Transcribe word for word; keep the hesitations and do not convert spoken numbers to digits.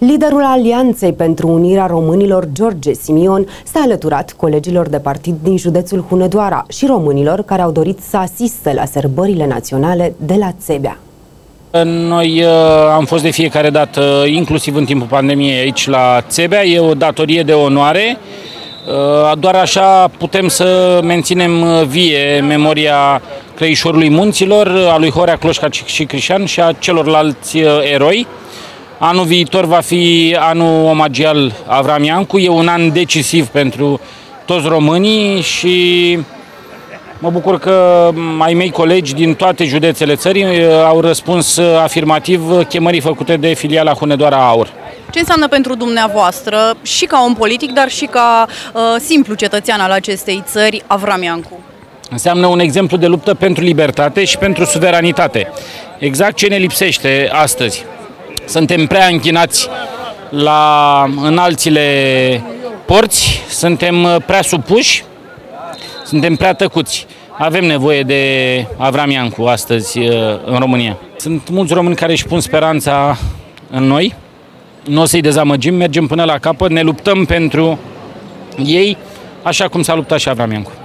Liderul Alianței pentru Unirea Românilor, George Simion, s-a alăturat colegilor de partid din județul Hunedoara și românilor care au dorit să asiste la sărbările naționale de la Țebea. Noi uh, am fost de fiecare dată, inclusiv în timpul pandemiei, aici la Țebea. E o datorie de onoare. Uh, doar așa putem să menținem vie memoria Crăișorului Munților, a lui Horea Cloșca și Crișan și a celorlalți uh, eroi. Anul viitor va fi anul omagial Avram Iancu. E un an decisiv pentru toți românii și mă bucur că ai mei colegi din toate județele țării au răspuns afirmativ chemării făcute de filiala Hunedoara Aur. Ce înseamnă pentru dumneavoastră, și ca om politic, dar și ca uh, simplu cetățean al acestei țări, Avram Iancu? Înseamnă un exemplu de luptă pentru libertate și pentru suveranitate. Exact ce ne lipsește astăzi. Suntem prea închinați la înalțile porți, suntem prea supuși, suntem prea tăcuți. Avem nevoie de Avram Iancu astăzi în România. Sunt mulți români care își pun speranța în noi. Nu o să-i dezamăgim, mergem până la capăt, ne luptăm pentru ei, așa cum s-a luptat și Avram Iancu.